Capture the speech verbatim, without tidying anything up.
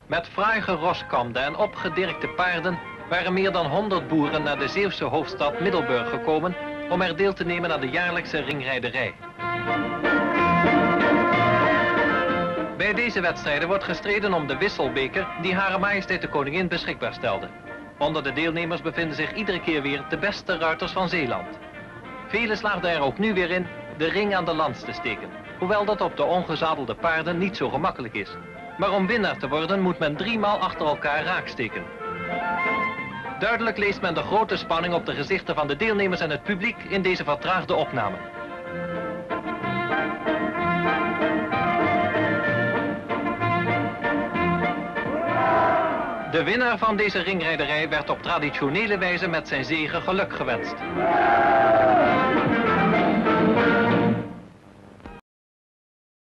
Met fraai geroskamde en opgedirkte paarden waren meer dan honderd boeren naar de Zeeuwse hoofdstad Middelburg gekomen om er deel te nemen aan de jaarlijkse ringrijderij. Bij deze wedstrijden wordt gestreden om de wisselbeker die Hare Majesteit de Koningin beschikbaar stelde. Onder de deelnemers bevinden zich iedere keer weer de beste ruiters van Zeeland. Velen slaagden er ook nu weer in de ring aan de lans te steken, hoewel dat op de ongezadelde paarden niet zo gemakkelijk is. Maar om winnaar te worden moet men driemaal achter elkaar raaksteken. Duidelijk leest men de grote spanning op de gezichten van de deelnemers en het publiek in deze vertraagde opname. De winnaar van deze ringrijderij werd op traditionele wijze met zijn zege geluk gewenst.